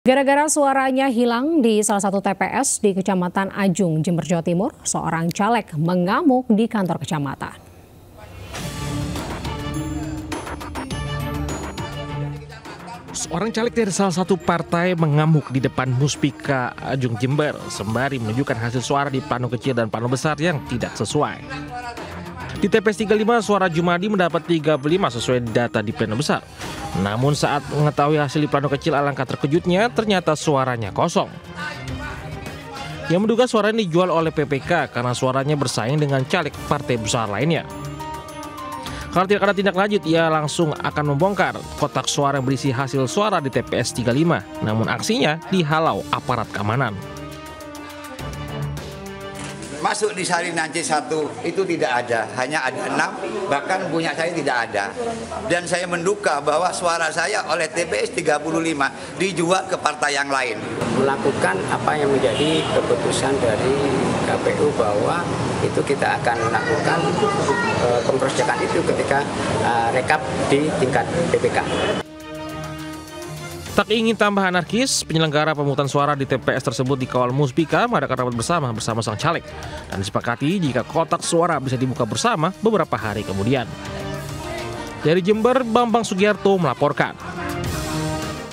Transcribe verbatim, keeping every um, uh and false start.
Gara-gara suaranya hilang di salah satu T P S di Kecamatan Ajung, Jember, Jawa Timur, seorang caleg mengamuk di kantor kecamatan. Seorang caleg dari salah satu partai mengamuk di depan Muspika Ajung, Jember, sembari menunjukkan hasil suara di plano kecil dan plano besar yang tidak sesuai. Di T P S tiga puluh lima, suara Jumadi mendapat tiga puluh lima sesuai data di plano besar. Namun saat mengetahui hasil di plano kecil, alangkah terkejutnya ternyata suaranya kosong. Yang menduga suara ini dijual oleh P P K karena suaranya bersaing dengan caleg partai besar lainnya. Kalau tidak ada tindak lanjut, ia langsung akan membongkar kotak suara yang berisi hasil suara di T P S tiga puluh lima. Namun aksinya dihalau aparat keamanan. Masuk di Sarinah C satu itu tidak ada, hanya ada enam, bahkan punya saya tidak ada. Dan saya menduga bahwa suara saya oleh T P S tiga puluh lima dijual ke partai yang lain. Melakukan apa yang menjadi keputusan dari K P U bahwa itu kita akan melakukan uh, pemprosekan itu ketika uh, rekap di tingkat P P K. Tak ingin tambah anarkis, penyelenggara pemungutan suara di T P S tersebut dikawal Muspika mengadakan rapat bersama bersama sang caleg dan disepakati jika kotak suara bisa dibuka bersama beberapa hari kemudian. Dari Jember, Bambang Sugiarto melaporkan.